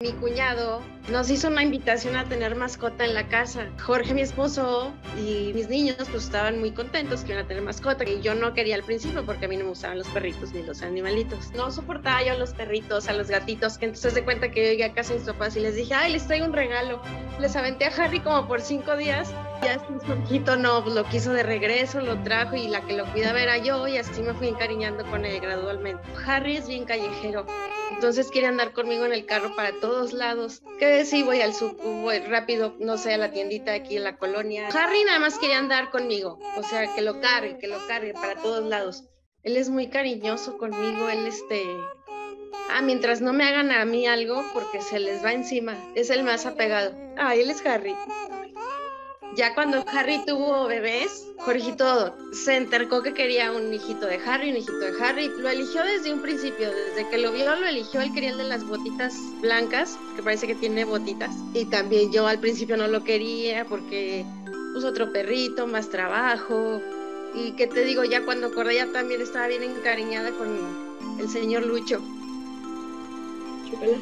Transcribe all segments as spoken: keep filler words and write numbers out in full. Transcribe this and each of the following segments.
Mi cuñado nos hizo una invitación a tener mascota en la casa. Jorge, mi esposo, y mis niños pues estaban muy contentos que iban a tener mascota. Y yo no quería al principio porque a mí no me gustaban los perritos ni los animalitos. No soportaba yo a los perritos, a los gatitos, que entonces de cuenta que yo llegué a casa de mis papás y les dije, ay, les traigo un regalo. Les aventé a Harry como por cinco días. Ya Jorgito no, pues lo quiso de regreso, lo trajo y la que lo cuidaba era yo y así me fui encariñando con él gradualmente. Harry es bien callejero. Entonces quiere andar conmigo en el carro para todos lados. Que si voy al súper, voy rápido, no sé, a la tiendita aquí en la colonia. Harry nada más quería andar conmigo, o sea, que lo cargue, que lo cargue para todos lados. Él es muy cariñoso conmigo, él este... Ah, mientras no me hagan a mí algo, porque se les va encima. Es el más apegado. Ah, él es Harry. Ya cuando Harry tuvo bebés, Jorgito se entercó que quería un hijito de Harry, un hijito de Harry. Lo eligió desde un principio, desde que lo vio lo eligió. Él quería el de las botitas blancas, que parece que tiene botitas. Y también yo al principio no lo quería porque puso otro perrito, más trabajo. Y que te digo, ya cuando acordé ya también estaba bien encariñada con el señor Lucho. Chúpala.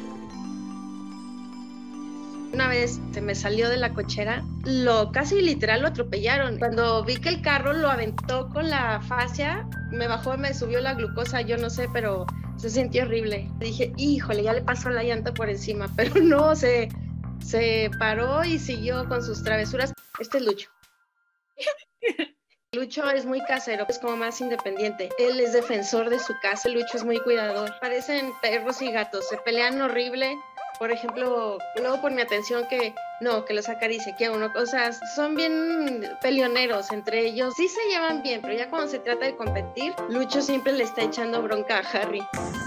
Una vez se me salió de la cochera, lo casi literal lo atropellaron. Cuando vi que el carro lo aventó con la fascia, me bajó, me subió la glucosa, yo no sé, pero se sintió horrible. Dije, híjole, ya le pasó la llanta por encima, pero no, se, se paró y siguió con sus travesuras. Este es Lucho. Lucho es muy casero, es como más independiente. Él es defensor de su casa, Lucho es muy cuidador. Parecen perros y gatos, se pelean horrible. Por ejemplo, luego por mi atención que no, que los acaricie, que uno, o sea, son bien peleoneros entre ellos. Sí se llevan bien, pero ya cuando se trata de competir, Lucho siempre le está echando bronca a Harry.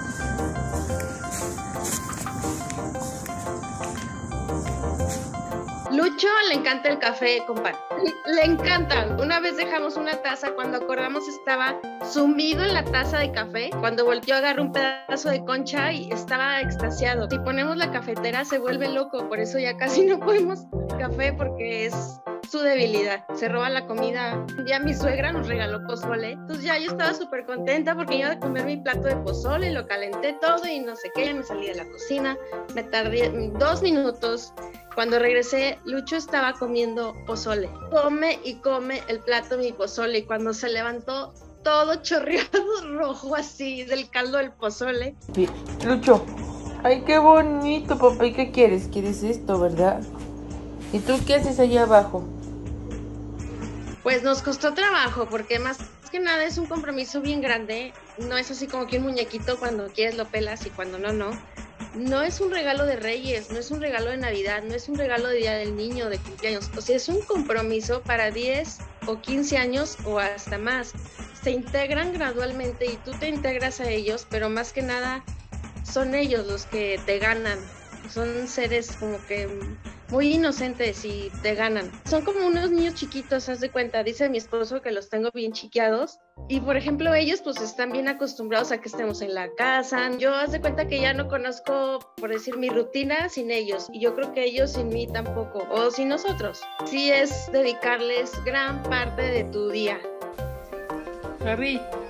Lucho le encanta el café con pan. Le encanta. Una vez dejamos una taza, cuando acordamos estaba sumido en la taza de café. Cuando volteó agarró un pedazo de concha y estaba extasiado. Si ponemos la cafetera se vuelve loco, por eso ya casi no podemos café porque es su debilidad. Se roba la comida. Un día mi suegra nos regaló pozole. Entonces ya yo estaba súper contenta porque iba a comer mi plato de pozole, lo calenté todo y no sé qué, me salí de la cocina. Me tardé dos minutos. Cuando regresé, Lucho estaba comiendo pozole. Come y come el plato de mi pozole. Y cuando se levantó, todo chorreado rojo así del caldo del pozole. Lucho, ay, qué bonito, papá. ¿Y qué quieres? ¿Quieres esto, verdad? ¿Y tú qué haces allá abajo? Pues nos costó trabajo, porque más que nada es un compromiso bien grande. No es así como que un muñequito cuando quieres lo pelas y cuando no, no. No es un regalo de Reyes, no es un regalo de Navidad, no es un regalo de Día del Niño, de cumpleaños. O sea, es un compromiso para diez o quince años o hasta más. Se integran gradualmente y tú te integras a ellos, pero más que nada son ellos los que te ganan. Son seres como que muy inocentes y te ganan. Son como unos niños chiquitos, haz de cuenta. Dice mi esposo que los tengo bien chiqueados. Y por ejemplo ellos pues están bien acostumbrados a que estemos en la casa. Yo haz de cuenta que ya no conozco, por decir, mi rutina sin ellos. Y yo creo que ellos sin mí tampoco, o sin nosotros. Sí es dedicarles gran parte de tu día. Harry,